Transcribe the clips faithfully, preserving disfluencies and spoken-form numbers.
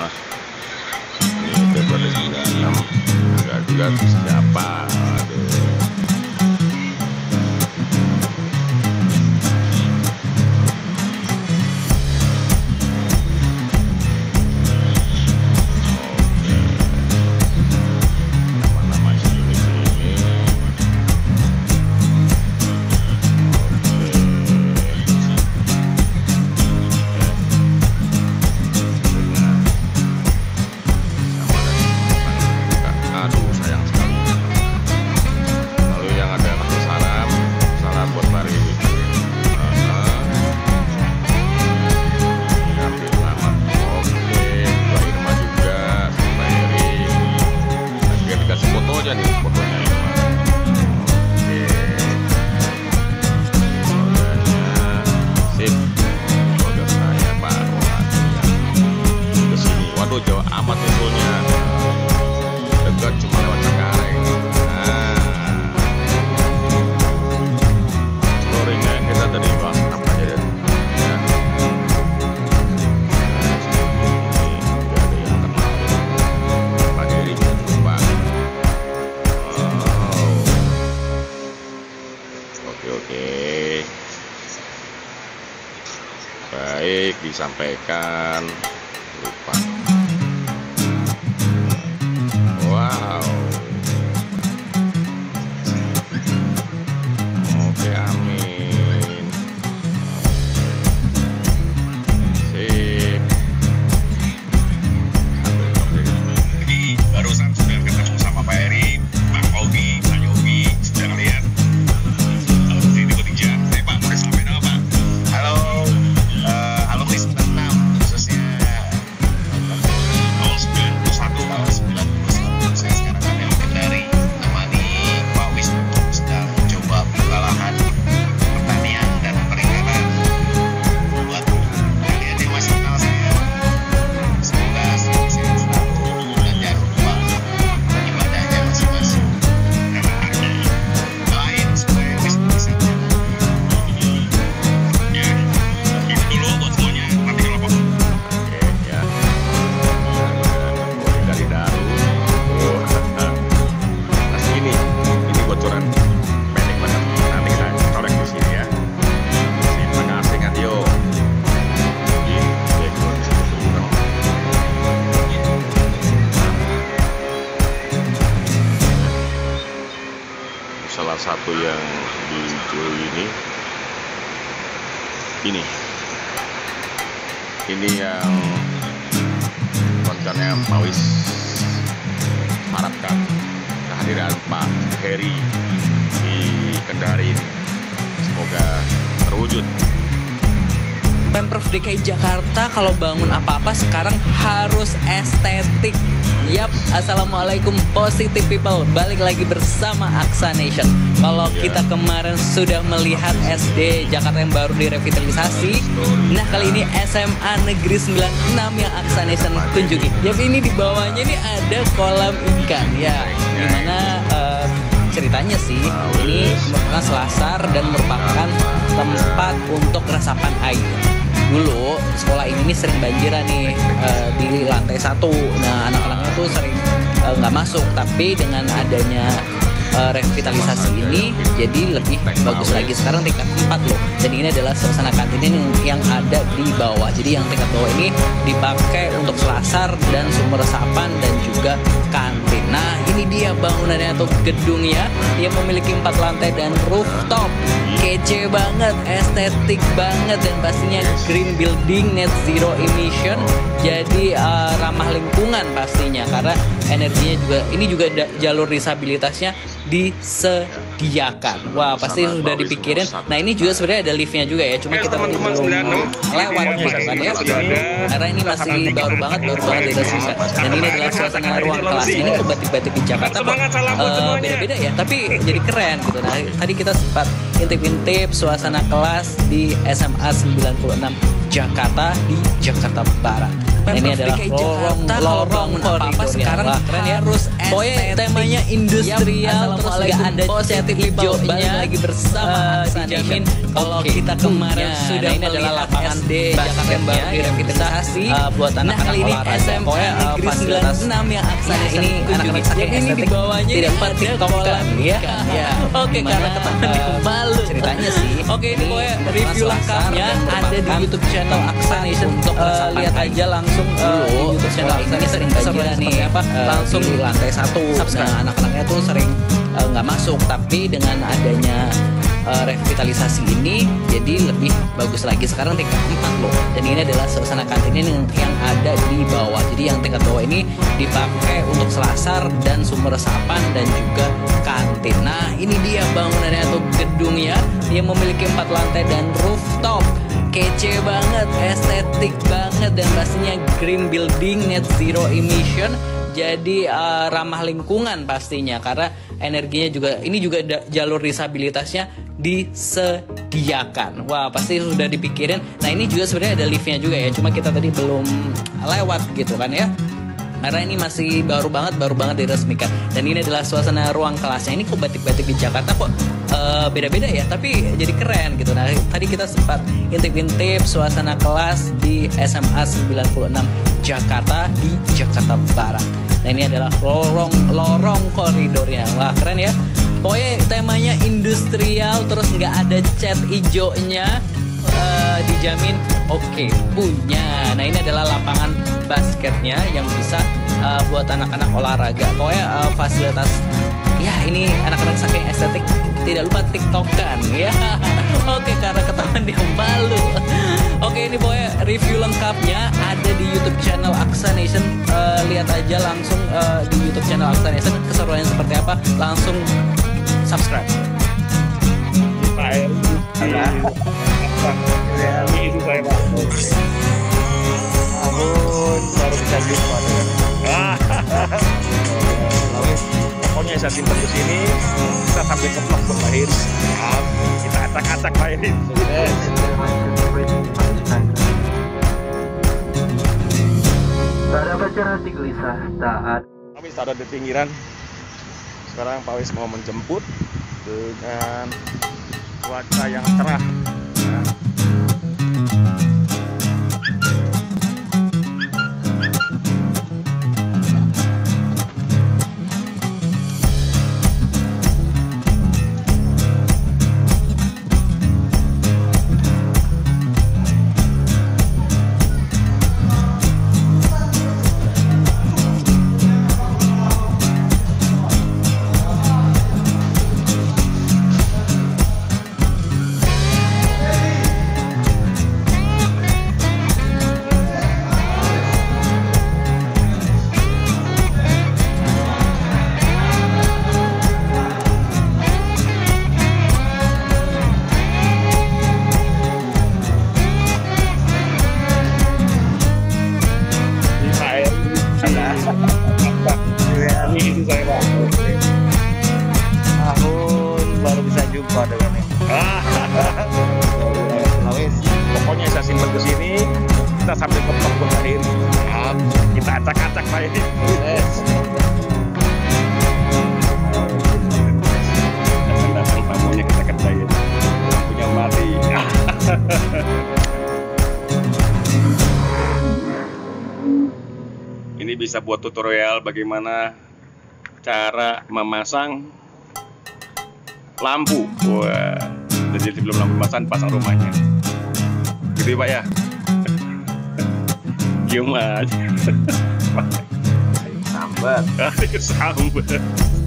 Nah, ini Februari sembilan puluh enam. Enggak juga siapa. Aduh. Jauh amat usulnya, dekat cuma lewat Cengkareng. Nah, seluruhnya kita tadi bahas apa aja deh. Ya. Nah, ada yang kenal Pak Heri juga. Oh. Oke oke. Baik, disampaikan. Lupa. Wow. Oke, amin. Sip. Jadi barusan sudah ketemu sama Pak Eri, Pak Ogi, Pak Yogi, sudah ngeliat. Halo, sini bertiga. Saya Pak, boleh sampai nama Pak? Halo, uh, alumni sembilan puluh enam khususnya tahun sembilan puluh satu, tahun sembilan puluh satu. Saya sekarang ada yang Kendari, temani Pak Wisnu sedang mencoba buka lahan pertanian dan perikanan. Buat kalian yang masih kenal saya, semoga selalu sehat selalu dan jangan lupa ibadahnya masing-masing. Karena ada doain supaya Wisnu bisa jalan. Ya, itu dulu buat semuanya. Nanti kalau apa? Oke, ya. Boleh dari Daru. Oh, nah ini, ini bocoran pendek banget. Nanti kita colek di sini ya. Terima kasih Ngadio. Di background di situ bukan. Salah satu yang dijual ini, ini, ini yang kontennya Pak Wis harapkan kehadiran Pak Heri di Kendari ini semoga terwujud. Pemprov D K I Jakarta kalau bangun apa-apa sekarang harus estetik. Yap, assalamualaikum positive people. Balik lagi bersama Aksa Nation. Kalau Ya. kita kemarin sudah melihat S D Jakarta yang baru direvitalisasi, nah kali ini S M A Negeri sembilan puluh enam yang Aksa Nation kunjungi. Yap, ini di bawahnya ini ada kolam ikan. Ya, dimana uh, ceritanya sih ini merupakan selasar dan merupakan tempat untuk resapan air. Dulu sekolah ini nih sering banjiran nih uh, di lantai satu. Nah anak-anaknya tuh sering nggak uh, masuk. Tapi dengan adanya uh, revitalisasi ini jadi lebih bagus lagi. Sekarang tingkat empat loh. Dan ini adalah suasana kantin yang, yang ada di bawah. Jadi yang tingkat bawah ini dipakai untuk selasar dan sumber resapan dan juga kantin. Nah ini dia bangunannya atau gedungnya yang memiliki empat lantai dan rooftop. Kece banget, estetik banget, dan pastinya green building, net zero emission. Jadi uh, ramah lingkungan pastinya karena energinya juga, ini juga da, jalur disabilitasnya disediakan. Wah pasti sudah dipikirin. Nah ini juga sebenarnya ada liftnya juga ya, cuma kita belum lewat gitu kan ya, karena ini masih baru banget, baru banget tidak susah. Dan ini adalah suasana ruang kelas. Ini kok batik-batik di Jakarta kok uh, beda-beda ya, tapi jadi keren gitu. Nah tadi kita sempat intip-intip suasana kelas di S M A sembilan puluh enam Jakarta di Jakarta Barat. Nah, ini adalah D K lorong Jakarta kalau lorong bangun apa-apa sekarang Wah, keren ya. harus Pokoknya estetik. temanya industrial, Yap, terus nggak ada Assalamualaikum, cat positif hijaunya. balik lagi bersama Eh, Aksa dijamin Nation. kalau Oke, kita kemarin punya. sudah Nah, ini adalah melihat lapangan S D Jakarta yang baru basketnya direvitalisasi. yang bisa, uh, buat Nah, anak-anak kali ini olahraga. S M A Pokoknya, uh, Negeri fasilitas- sembilan puluh enam yang Aksa Ya, Nation ini kunjungi. anak-anak saking Jadi ini di estetik, bawahnya tidak ini sempat ada tiktokan, kolam ya. ikan. Ya. Oke, Dimana, karena ketahuan di uh, pembalu. ceritanya sih, Oke, ini ini pokoknya adalah review selasar lengkapnya dan ada di merupakan YouTube channel Aksa Nation. untuk Eh, resapan lihat kayu. aja langsung eh, di Dulu, YouTube channel sekolah Aksa ini Nation sering keseruannya banjiran nih, seperti apa. eh, Langsung di lantai satu. subscribe. Nah, anak-anaknya tuh sering eh, nggak masuk, tapi dengan adanya eh, revitalisasi ini jadi lebih bagus lagi. Sekarang tingkat empat loh, dan ini adalah suasana kantin yang, yang ada di bawah. Jadi yang tingkat bawah ini dipakai untuk selasar dan sumber resapan dan juga kantin. Nah, ini dia bangunannya atau gedungnya yang memiliki empat lantai dan rooftop. Kece banget, estetik banget, dan pastinya green building, net zero emission. Jadi uh, ramah lingkungan pastinya, karena energinya juga, ini juga da- jalur disabilitasnya disediakan. Wah, pasti sudah dipikirin. Nah, ini juga sebenarnya ada liftnya juga ya, cuma kita tadi belum lewat gitu kan ya, karena ini masih baru banget, baru banget diresmikan. Dan ini adalah suasana ruang kelasnya. Ini kok batik-batik di Jakarta kok uh, beda-beda ya, tapi jadi keren gitu. Nah, tadi kita sempat intip-intip suasana kelas di S M A sembilan puluh enam Jakarta di Jakarta Barat. Nah, ini adalah lorong lorong koridornya. Wah, keren ya. Pokoknya temanya industrial, terus nggak ada cat hijaunya. Uh, dijamin oke okay, punya. Nah, ini adalah lapangan basketnya yang bisa uh, buat anak-anak olahraga. Pokoknya uh, fasilitas, ya ini anak-anak saking estetik tidak lupa tiktokan ya. Oke, karena ketahuan dia malu. Oke, ini pokoknya review lengkapnya ada di YouTube channel Aksa Nation. Uh, lihat aja langsung uh, di YouTube channel Aksa Nation keseruannya seperti apa. Langsung subscribe. Ini itu saya Pak. Ampun, baru bisa jumpa dengan. Pokoknya saya simpan di sini, kita sambil keplok berlahir. Kita acak-acak lahirin. Tak ada baca hati gelisah, tak ada. Kami ada di pinggiran. Sekarang Pak Wis mau menjemput dengan cuaca yang cerah. Ya. Ini itu saya Pak. Tahun baru bisa jumpa dengan ini. Lawis, pokoknya saya simpan ke sini, kita sambil keplok berlahir. Kita acak-acak lahirin. Datang tamunya kita kerjain. Punya mati. Ini bisa buat tutorial bagaimana cara memasang lampu. Wah, jadi sebelum lampu pasang pasang rumahnya. Gitu ya, Pak ya. Cium aja. Sambat. Ayo sambat.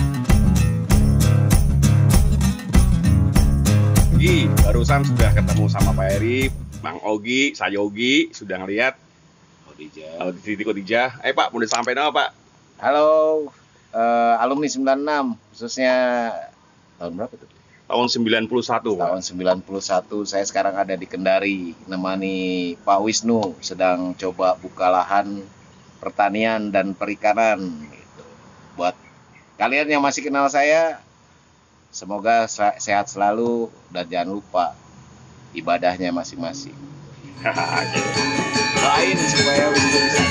Ogi, barusan sudah ketemu sama Pak Eri, Bang Ogi, saya Ogi, sudah ngeliat Kalau di Siti Khadijah. Eh Pak, mau disampaikan apa Pak? Halo, eh, alumni sembilan puluh enam, khususnya tahun berapa tuh? Tahun sembilan puluh satu Pak. Tahun sembilan puluh satu, saya sekarang ada di Kendari, nemani Pak Wisnu, sedang coba buka lahan pertanian dan perikanan. Gitu. Buat kalian yang masih kenal saya, semoga sehat selalu dan jangan lupa ibadahnya masing-masing. Hahaha. doain supaya Wisnu bisa.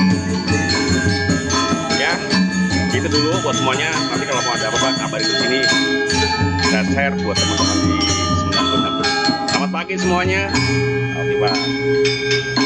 Ya, itu dulu buat semuanya. Nanti kalau mau ada apa-apa kabarin di sini. Saya share buat teman-teman di sembilan puluh enam. Selamat pagi semuanya. Alhamdulillah.